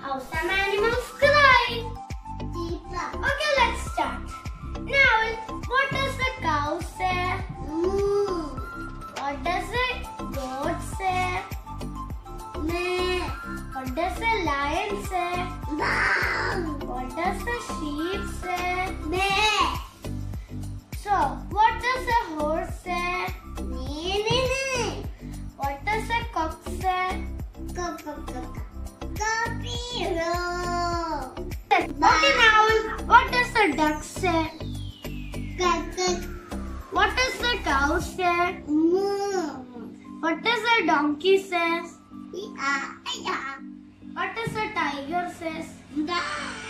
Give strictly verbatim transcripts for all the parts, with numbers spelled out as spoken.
how some animals cry. Okay, let's start. Now, what does the cow say? Moo. What does the goat say? Meh. What does the lion say? Bow. What does the sheep say? Meh. So, what does the horse say? Nee, nee, nee. What does the cock say? Go, go, go, go. Copyro. Okay, now, what does the duck say? Go, go. What does the cow say? Moo. What does the donkey say? Yeah, yeah. What does the tiger say? Bow.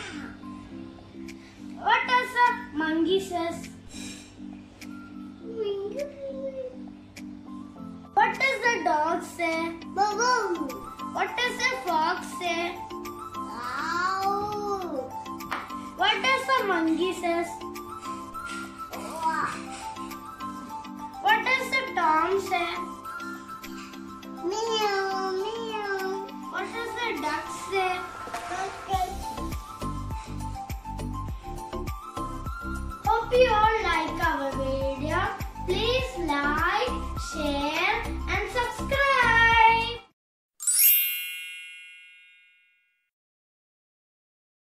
What does the monkey say? What does the dog say? Boo, boo. What does the fox say? Ow. What does the monkey say? What does the tom say? Meow, meow. What does the duck say? Okay. Hope you all